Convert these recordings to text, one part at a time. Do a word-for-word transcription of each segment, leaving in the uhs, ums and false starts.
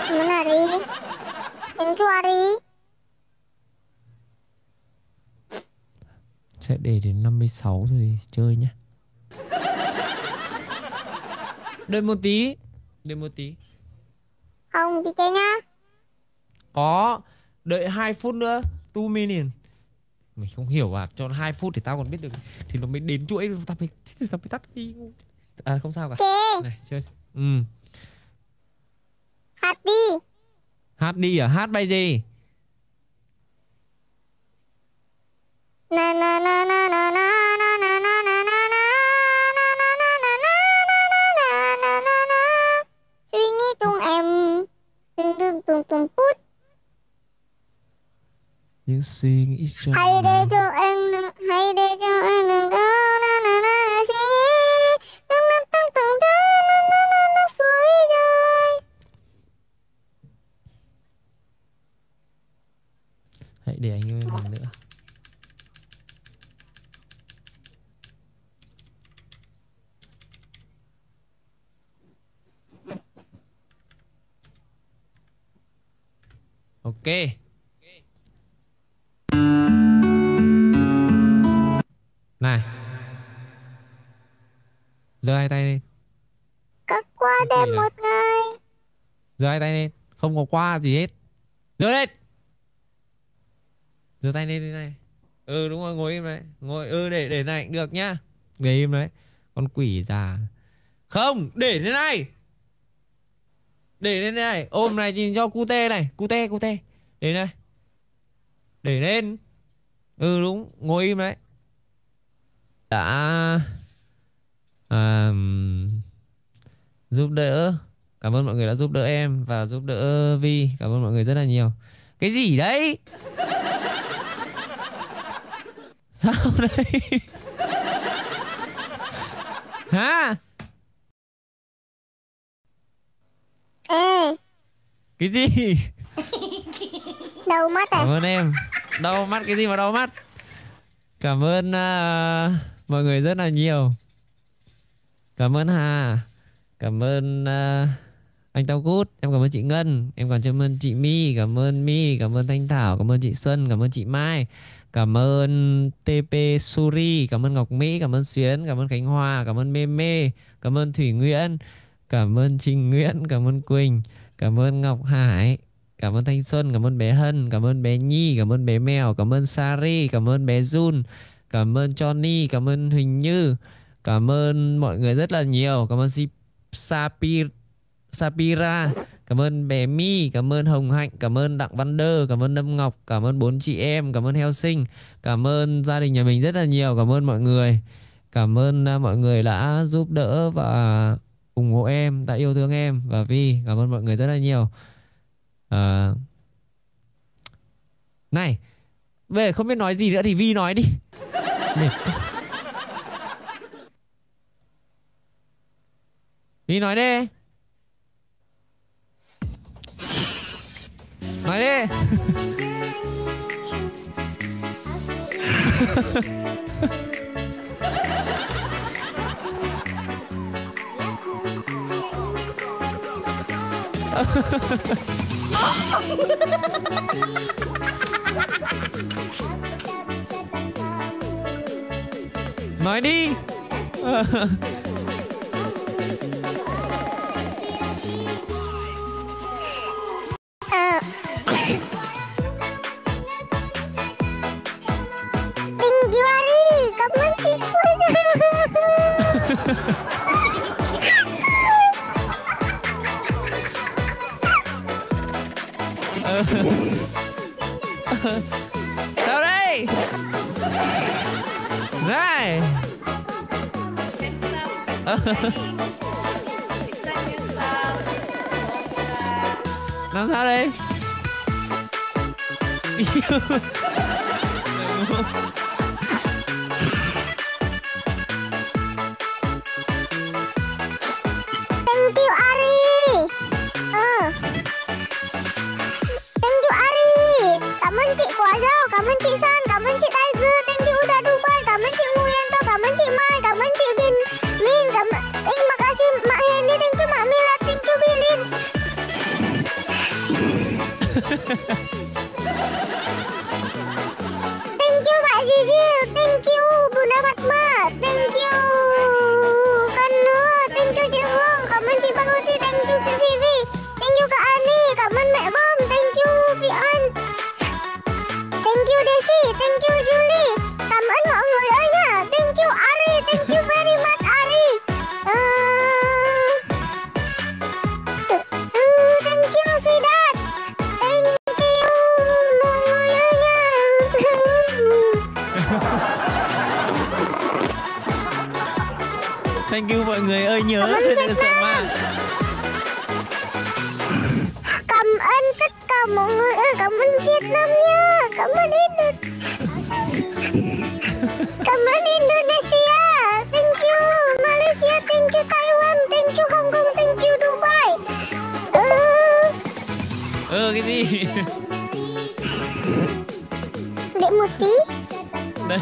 Cảm ơn Ari. Thank you Ari. Sẽ để đến năm mươi sáu rồi chơi nhá. Đợi một tí. Đợi một tí. Không, đi chơi nhá. Có. Đợi hai phút nữa. Two minutes. Mình không hiểu à. Cho hai phút thì tao còn biết được. Thì nó mới đến chuỗi. Tao mới, tao mới tắt đi. À không sao cả. Ok. Này chơi. Ừ. Hát đi. Hát đi à? Hát bài gì? Na na na na na na na na na na na na na na na na na na na. Suy nghĩ tung em tung tung tung tung pút. Những suy nghĩ trong Hãy để cho em, hãy để cho em đừng có na na na suy nghĩ tung tung tung tung tung na na na vui rồi. Hãy để anh yêu em lần nữa. Ok. Này. Giơ hai tay lên. Cất qua đêm một ngày. Giơ hai tay lên. Không có qua gì hết. Giơ lên. Giơ tay lên thế này. Ừ đúng rồi, ngồi im đấy. Ngồi ừ để để này cũng được nhá. Ngồi im đấy. Con quỷ già. Không, để thế này. Để lên này, ôm này nhìn cho cute này, cute cute. Để này. Để lên. Ừ đúng, ngồi im đấy. Đã à, giúp đỡ. Cảm ơn mọi người đã giúp đỡ em và giúp đỡ Vi. Cảm ơn mọi người rất là nhiều. Cái gì đấy? Sao đây? Hả? Ê. Cái gì? Đầu mắt à? Cảm ơn em. Đau mắt cái gì mà đau mắt? Cảm ơn uh, mọi người rất là nhiều. Cảm ơn Hà. Cảm ơn uh, anh Tao Cút. Em cảm ơn chị Ngân. Em còn cảm ơn chị My. Cảm ơn My. Cảm ơn Thanh Thảo. Cảm ơn chị Xuân. Cảm ơn chị Mai. Cảm ơn tê pê Suri. Cảm ơn Ngọc Mỹ. Cảm ơn Xuyến. Cảm ơn Khánh Hòa. Cảm ơn Mê Mê. Cảm ơn Thủy Nguyễn. Cảm ơn Trình Nguyễn. Cảm ơn Quỳnh. Cảm ơn Ngọc Hải. Cảm ơn Thanh Xuân. Cảm ơn bé Hân. Cảm ơn bé Nhi. Cảm ơn bé Mèo. Cảm ơn Sari. Cảm ơn bé Jun. Cảm ơn Johnny. Cảm ơn Huỳnh Như. Cảm ơn mọi người rất là nhiều. Cảm ơn Sapir, Sapira. Cảm ơn bé My. Cảm ơn Hồng Hạnh. Cảm ơn Đặng Văn Đơ. Cảm ơn Lâm Ngọc. Cảm ơn bốn chị em. Cảm ơn Heo Sinh. Cảm ơn gia đình nhà mình rất là nhiều. Cảm ơn mọi người. Cảm ơn mọi người đã giúp đỡ và ủng hộ em, đã yêu thương em và Vi. Cảm ơn mọi người rất là nhiều. À... Này, về không biết nói gì nữa thì Vi nói đi. Mệt. Vi nói đi. Nói đi. Nói đi. À. Thank you Ari. Cảm ơn chị. Sao đây? Này. Làm sao đây? Thank you Ari. Ờ. Thank you Ari. Cảm ơn chị Quả Dâu. Cảm ơn chị Sơn. Cảm ơn chị Tay Dưa. Thank you Uda Dubai. Cảm ơn chị Nguyen. Cảm ơn chị Mai. Cảm ơn chị Vin. Lin. Cảm ơn. Terima kasih Mak Hendy. Thank you Mak Mila. Thank you Bilin. Cảm ơn Rất Việt là sợ Nam. ma. Cảm ơn tất cả mọi người ơi. Cảm ơn Việt Nam nha. Cảm ơn Indonesia. Cảm ơn Indonesia. Thank you Malaysia. Thank you Taiwan. Thank you Hong Kong. Thank you Dubai. Ừ. Ừ cái gì? Để một tí. Đây.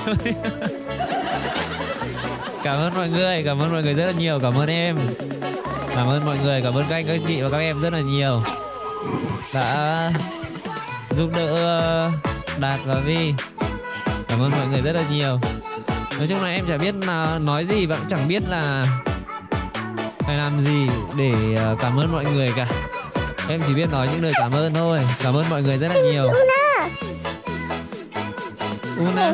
Cảm ơn mọi người, cảm ơn mọi người rất là nhiều, cảm ơn em. Cảm ơn mọi người, cảm ơn các anh, các chị và các em rất là nhiều đã giúp đỡ Đạt và Vi. Cảm ơn mọi người rất là nhiều. Nói chung là em chả biết là nói gì và cũng chẳng biết là phải làm gì để cảm ơn mọi người cả. Em chỉ biết nói những lời cảm ơn thôi. Cảm ơn mọi người rất là nhiều. Una. Una.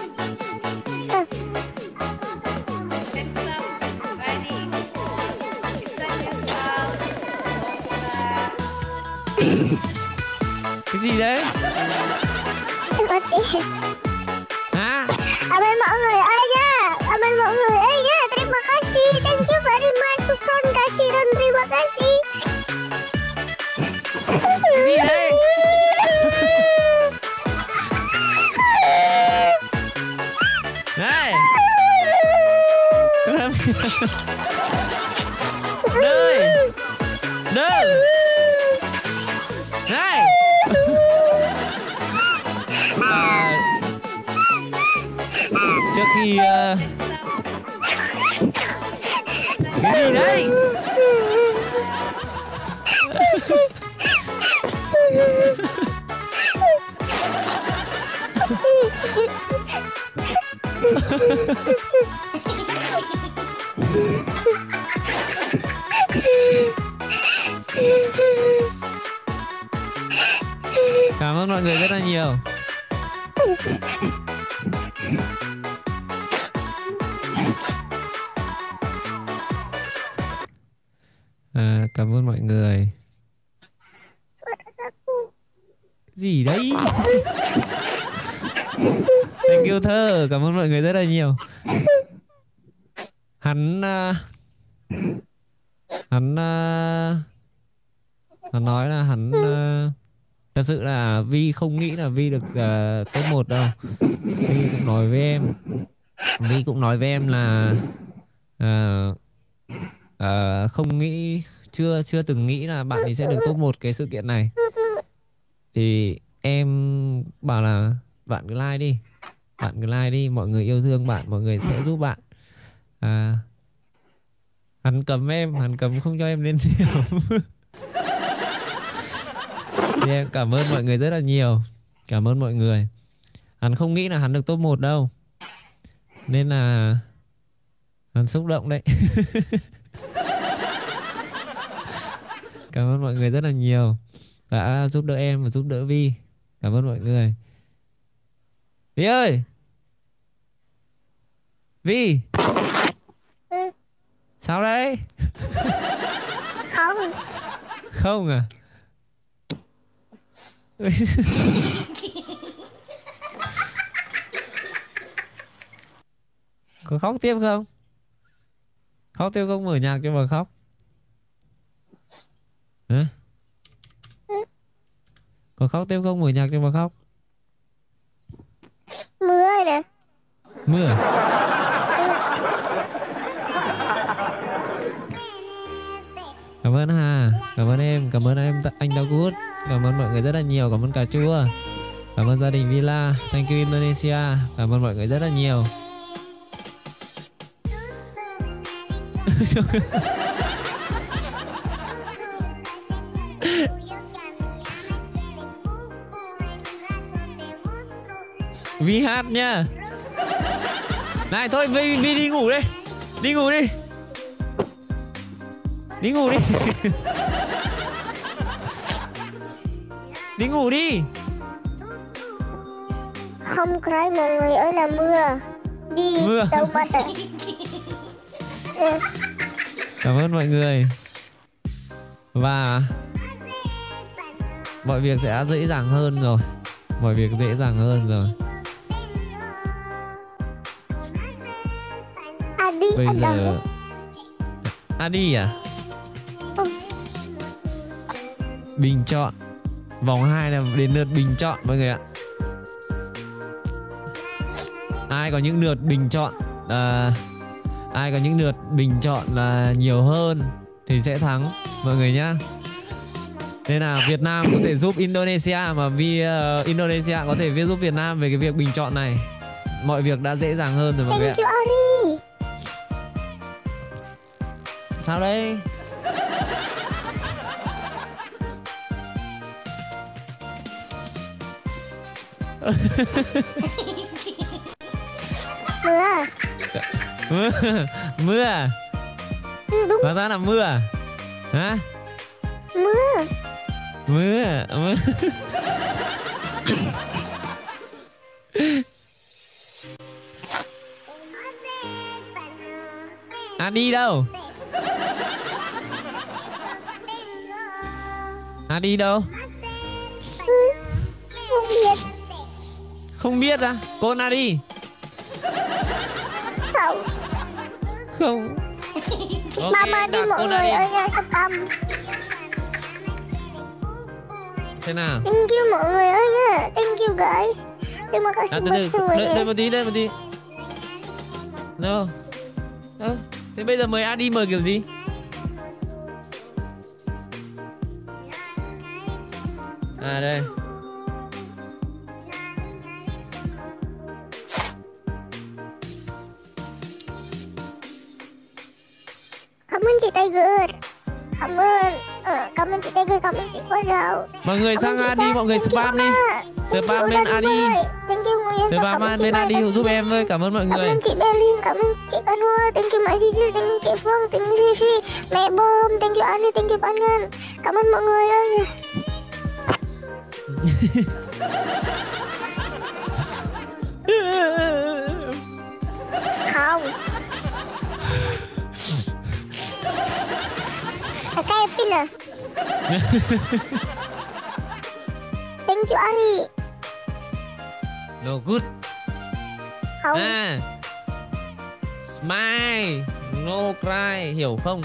Cái gì đấy? Hả? Cảm ơn mọi người ơi nha. Cảm ơn mọi người ơi nha. Terima kasih. Thank you very much. Shukran kasih dan terima kasih. Cái gì đấy? Này. Đây. Đây. Này. À, trước khi uh... cái gì đấy? Cảm ơn mọi người rất là nhiều. À, cảm ơn mọi người. Gì đấy? Thank you thơ. Cảm ơn mọi người rất là nhiều. Hắn uh, Hắn uh, Hắn nói là hắn uh, thật sự là Vi không nghĩ là Vi được uh, top một đâu. Vi cũng nói với em Vi cũng nói với em là uh, uh, không nghĩ, chưa chưa từng nghĩ là bạn ấy sẽ được top một cái sự kiện này. Thì em bảo là bạn cứ like đi, bạn cứ like đi, mọi người yêu thương bạn, mọi người sẽ giúp bạn. À, hắn cấm em, hắn cấm không cho em lên nhiều. Thì em cảm ơn mọi người rất là nhiều. Cảm ơn mọi người. Hắn không nghĩ là hắn được top một đâu, nên là hắn xúc động đấy. Cảm ơn mọi người rất là nhiều đã giúp đỡ em và giúp đỡ Vi. Cảm ơn mọi người. Vi ơi, Vi. Ừ. Sao đấy? Không. Không à? Có khóc tiếp không? Khóc tiếp không? Mở nhạc cho mà khóc. Hả? Ừ. Có khóc tiếp không? Mở nhạc cho mà khóc. Mưa nè. Mưa à? Cảm ơn Hà, cảm ơn em, cảm ơn em anh Tao Cút, cảm ơn mọi người rất là nhiều, cảm ơn cà chua, cảm ơn gia đình Villa, thank you Indonesia, cảm ơn mọi người rất là nhiều. Vi hát nha. Này thôi Vi, Vi đi ngủ đi, đi ngủ đi, đi ngủ đi. Đi ngủ đi. Không cry mọi người ơi là mưa. Đi Mưa. đâu mà tệ. Ừ. Cảm ơn mọi người. Và mọi việc sẽ dễ dàng hơn rồi. Mọi việc dễ dàng hơn rồi. À, đi Bây ở giờ đâu? Adi à? Ừ. Bình chọn. Vòng hai là đến lượt bình chọn mọi người ạ. Ai có những lượt bình chọn à, ai có những lượt bình chọn là nhiều hơn thì sẽ thắng mọi người nhá. Nên là Việt Nam có thể giúp Indonesia, mà vì uh, Indonesia có thể giúp Việt Nam về cái việc bình chọn này. Mọi việc đã dễ dàng hơn rồi mọi người ạ. Thank you Ari. Sao đây? Mưa à? Mưa. Mưa à? Ừ, đúng. Hóa ra là mưa à? Hả? Mưa. Mưa. Mưa. Adi đâu? Adi đâu? Ừ, không biết. Không biết à? Cô Adi? Không. Không. Okay, Mama đi mọi người đi. ở nhà sắp âm. Thế nào? Thank you mọi người ơi nha. Thank you guys. Terima kasih À, từ từ, betul đợi, ya. đợi một tí, đợi một tí. Đâu? Đâu? Thế bây giờ mời Adi mời kiểu gì? À đây. Cảm ơn chị Tiger. Cảm ơn. Ờ, cảm ơn chị Tiger, cảm ơn chị Hoa Dạo. Mọi người sang Adi, mọi người spam đi. Spam bên Adi. Thank you Nguyễn. Spam bên Adi giúp em với. Cảm ơn mọi Cảm người. ơn chị Berlin, cảm ơn chị Văn Hoa, thank you Mãi Gigi, thank you chị Phương, thank you Fifi, mẹ Bom, thank you Ani, thank you Ban Ngân. Cảm ơn mọi người ơi. Không. À, cái pin à. Thank you Ari. No good. Không. À. Smile, no cry, hiểu không?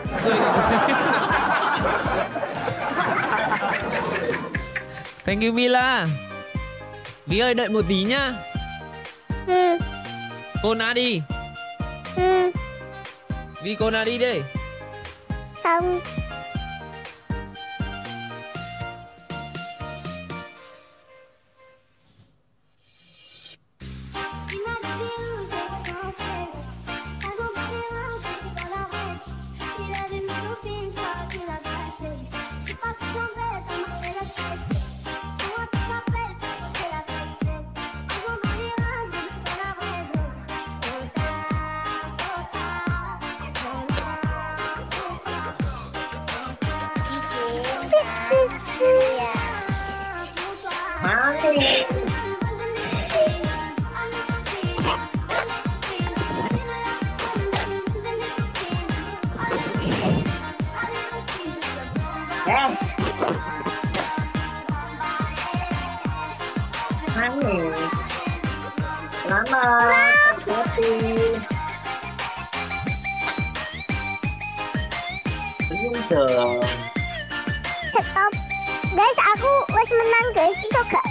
Thank you Mila. Vì ơi đợi một tí nhá. Ừ. Cô Nadi. Ừ. Vì cô Nadi đi. Không. Stop. Guys, aku wes menang guys. Iso gak?